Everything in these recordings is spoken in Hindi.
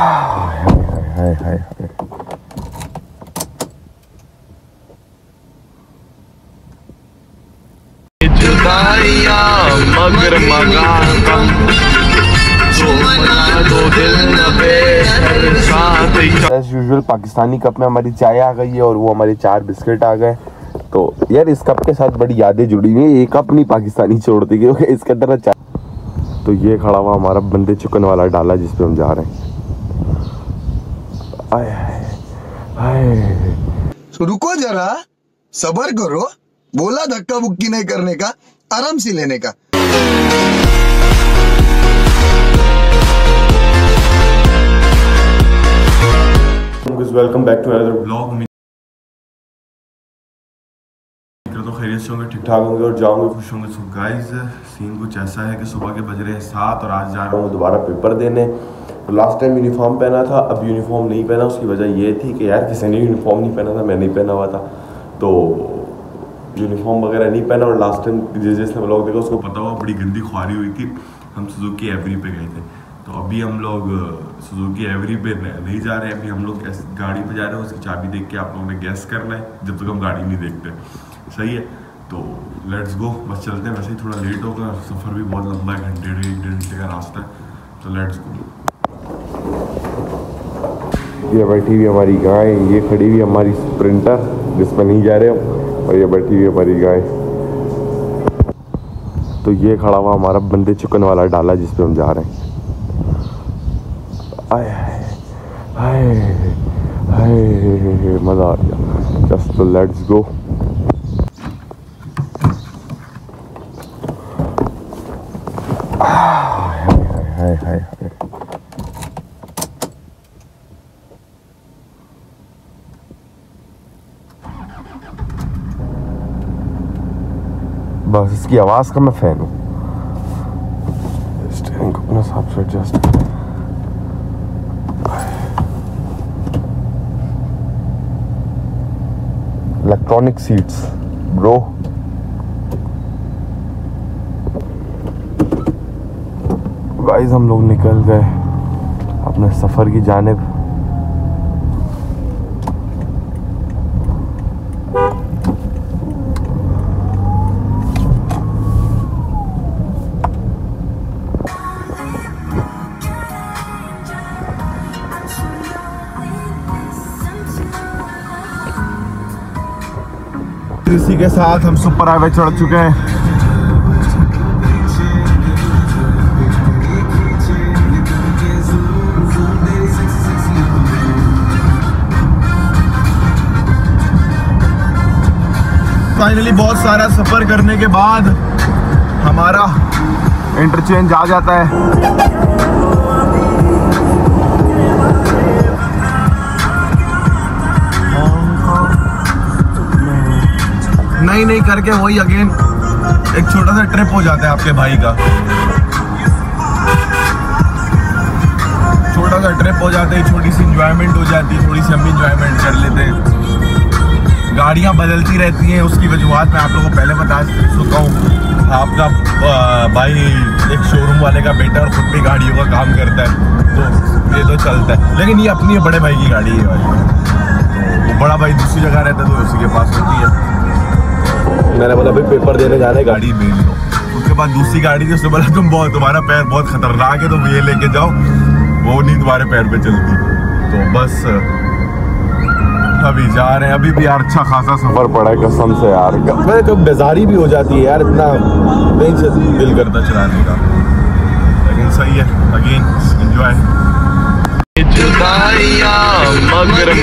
हाय हाय हाय। मगर एज यूजुअल पाकिस्तानी कप में हमारी चाय आ गई है और वो हमारे 4 बिस्किट आ गए। तो यार इस कप के साथ बड़ी यादें जुड़ी हुई है। ये कप नहीं पाकिस्तानी छोड़ती क्योंकि इसके अंदर चाय। तो ये खड़ा हुआ हमारा बंदे चिकन वाला डाला जिस पे हम जा रहे हैं। आए हाय। तो रुको जरा, सबर करो। बोला धक्का बुक्की नहीं करने का, आराम से लेने का। Welcome back to another blog. तो खैरियत से होंगे, ठीक ठाक होंगे और जाओगे खुश होंगे। सो गाइस सीन कुछ ऐसा है कि सुबह के बज रहे हैं 7 और आज जा रहा हूँ दोबारा पेपर देने। तो लास्ट टाइम यूनिफॉर्म पहना था, अब यूनिफॉर्म नहीं पहना। उसकी वजह ये थी कि यार किसी ने यूनिफॉर्म नहीं पहना था, मैं नहीं पहना हुआ था, तो यूनिफॉर्म वगैरह नहीं पहना। और लास्ट टाइम जिसने ब्लॉग देखा उसको पता हुआ बड़ी गंदी ख्वारी हुई थी। हम सुजुकी एवरी पे गए थे, तो अभी हम लोग सुजुकी एवरी पे नहीं जा रहे हैं। अभी हम लोग गाड़ी पे जा रहे हैं, उसकी चाबी देख के आप लोगों ने गैस करना है जब तक हम गाड़ी नहीं देखते। सही है, तो लेट्स गो। बस चलते हैं। वैसे ही थोड़ा लेट होगा, सफ़र भी बहुत लंबा है, डेढ़ घंटे का रास्ता है। तो लेट्स गो। ये बैठी हुई हमारी गाय, ये खड़ी हुई हमारी स्प्रिंटर जिसमें नहीं जा रहे हम, और ये बैठी हुई हमारी गाय। तो ये खड़ा हुआ हमारा बंदे चिकन वाला डाला जिस पे हम जा रहे हैं। आए हाय हाय, मज़ा आ गया। जस्ट तो लेट्स गो। हाय हाय हाय। बस इसकी आवाज का मैं फैन हूँ। स्टीयरिंग को अपने हिसाब से adjust. Electronic seats bro. Guys हम लोग निकल गए अपने सफर की जानिब। इसी के साथ हम सुपर हाईवे चढ़ चुके हैं। फाइनली बहुत सारा सफर करने के बाद हमारा इंटरचेंज आ जाता है। नहीं करके वही अगेन एक छोटा सा ट्रिप हो जाता है आपके भाई का। छोटा सा ट्रिप हो जाता है, छोटी सी इंजॉयमेंट हो जाती है, थोड़ी सी हम इंजॉयमेंट कर लेते हैं। गाड़ियाँ बदलती रहती हैं, उसकी वजूहत मैं आप लोगों को पहले बता चुका हूँ। आपका भाई एक शोरूम वाले का बेटा और खुद भी गाड़ियों का काम करता है, तो ये तो चलता है। लेकिन ये अपनी बड़े भाई की गाड़ी है भाई, तो बड़ा भाई दूसरी जगह रहता है तो उसी के पास होती है। मैंने बोला भाई पेपर देने जा रहे हैं, गाड़ी भेज लो। उसके बाद दूसरी गाड़ी थी, उसने बोला तुम्हारा पैर बहुत खतरनाक है, तुम ये लेके जाओ, वो नहीं तुम्हारे पैर पे चलती। तो बस अभी जा रहे हैं। अभी भी यार अच्छा खासा सफर पड़ा है कसम से यार। मैं तो बेजारी भी हो जाती है यार, इतना नहीं से दिल करता चलाने का, लेकिन सही है। Again enjoy. मगर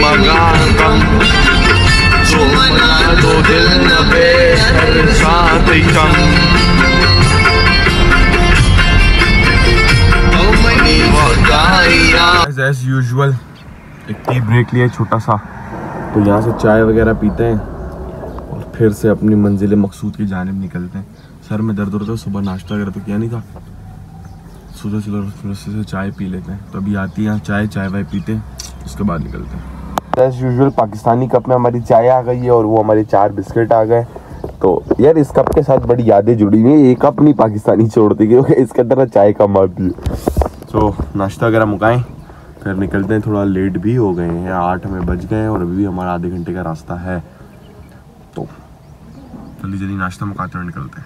एज यूजुअल एक टी ब्रेक लिया छोटा सा, तो यहाँ से चाय वगैरह पीते हैं और फिर से अपनी मंजिल मकसूद की जानिब निकलते हैं। सर में दर्द होता है, सुबह नाश्ता वगैरह तो किया नहीं था, सोचा चलो से चाय पी लेते हैं। तो अभी आती है यहाँ चाय वाय पीते हैं, उसके बाद निकलते हैं। एज यूजुअल पाकिस्तानी कप में हमारी चाय आ गई है और वो हमारे 4 बिस्किट आ गए। तो यार इस कप के साथ बड़ी यादें जुड़ी हुई है। ये कप नहीं पाकिस्तानी छोड़ती क्योंकि इसके अंदर चाय कम आती है। तो नाश्ता वगैरह मुकाएं, फिर निकलते हैं, थोड़ा लेट भी हो गए हैं, 8 हमें बज गए हैं और अभी भी हमारा आधे घंटे का रास्ता है। तो जल्दी जल्दी नाश्ता मुकाते हुए निकलते हैं।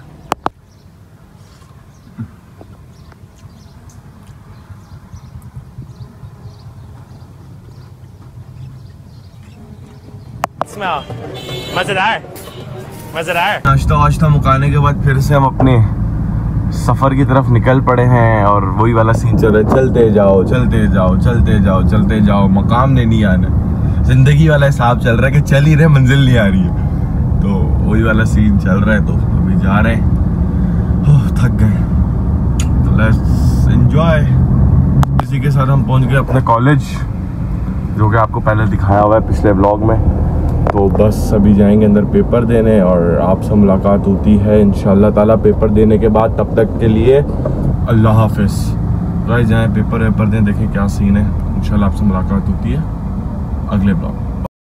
मजेदार। नाश्ता वाश्ता मुकाने के बाद फिर से हम अपने सफ़र की तरफ निकल पड़े हैं और वही वाला सीन चल रहा है, चलते जाओ चलते जाओ चलते जाओ चलते जाओ, मकाम ने नहीं आना। जिंदगी वाला हिसाब चल रहा है कि चल ही रहे, मंजिल नहीं आ रही है, तो वही वाला सीन चल रहा है। तो अभी जा रहे हैं, थक गए, तो लेट्स एंजॉय। इसी के साथ हम पहुंच गए अपने कॉलेज, जो कि आपको पहले दिखाया हुआ है पिछले व्लॉग में। तो बस अभी जाएंगे अंदर पेपर देने और आपसे मुलाकात होती है इंशाल्लाह ताला पेपर देने के बाद। तब तक के लिए अल्लाह हाफिज़। गाइस जाएं पेपर वेपर दें, देखें क्या सीन है। इंशाल्लाह आपसे मुलाकात होती है अगले ब्लॉग।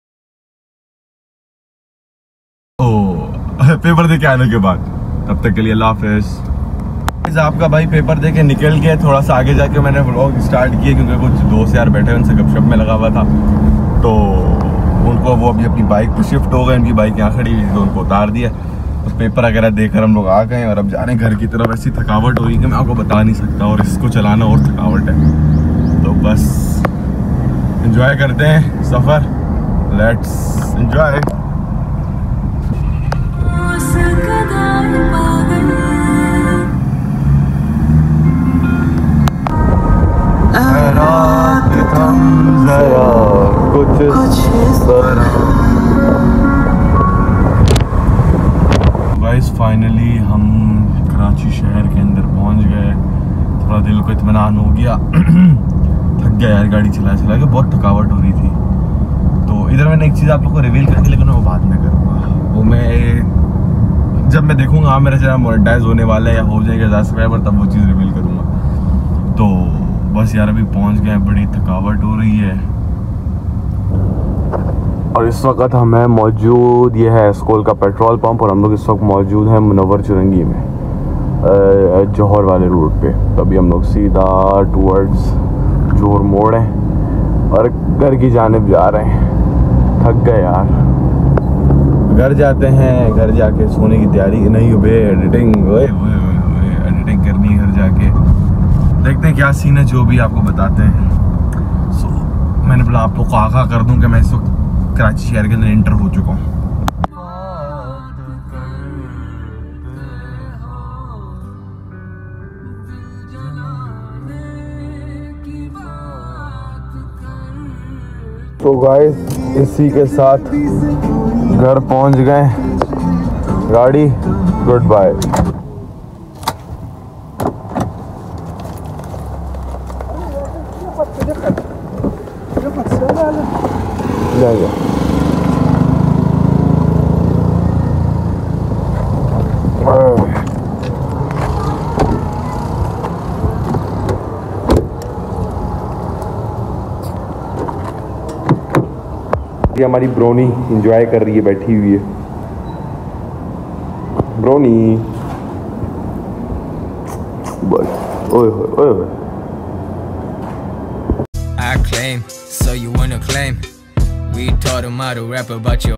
पेपर दे के आने के बाद, तब तक के लिए अल्लाह हाफिज़। आपका भाई पेपर दे के निकल गया, थोड़ा सा आगे जाके मैंने व्लॉग स्टार्ट किया क्योंकि कुछ दोस्त यार बैठे उनसे गपशप में लगा हुआ था। तो उनको वो अभी अपनी बाइक पे शिफ्ट हो गए, उनकी बाइक यहाँ खड़ी हुई थी तो उनको उतार दिया। तो पेपर वगैरह देकर हम लोग आ गए और अब जा रहे हैं घर की तरफ। ऐसी थकावट हो रही है कि मैं आपको बता नहीं सकता, और इसको चलाना और थकावट है। तो बस एंजॉय करते हैं सफ़र, लेट्स एंजॉय। गाइस फाइनली हम कराची शहर के अंदर पहुंच गए। थोड़ा दिल को इत्मीनान हो गया। थक गया यार, गाड़ी चला चला के बहुत थकावट हो रही थी। तो इधर मैंने एक चीज़ आप लोग को रिवील करके, लेकिन वो बाद में करूँगा। वो मैं जब मैं देखूँगा हाँ मेरा चैनल मोनेटाइज होने वाला है या हो जाएगा 10 सब्सक्राइबर, तब वो चीज़ रिवील करूँगा। तो बस यार अभी पहुँच गए, बड़ी थकावट हो रही है। और इस वक्त हमें मौजूद, ये है स्कूल का पेट्रोल पंप, और हम लोग इस वक्त मौजूद हैं मुनव्वर चुरंगी में, जौहर वाले रूट पे। तो अभी हम लोग सीधा टूवर्ड्स जोहर मोड़ हैं और घर की जानिब जा रहे हैं। थक गए यार, घर जाते हैं, घर जाके सोने की तैयारी। नहीं बे एडिटिंग, एडिटिंग करनी है घर जाके। देखते हैं क्या सीन है, जो भी आपको बताते हैं। सो मैंने बोला आप लोग को आगाह कर दूं कि मैं इस वक्त कराची शहर के अंदर एंटर हो चुका हूँ। तो गाइस इसी के साथ घर पहुंच गए। गाड़ी गुड बाय। ये हमारी ब्रोनी एंजॉय कर रही है, बैठी हुई है ब्रोनी। बस ओए ओए ओए। I claim, so you wanna claim. We taught him how to rap about your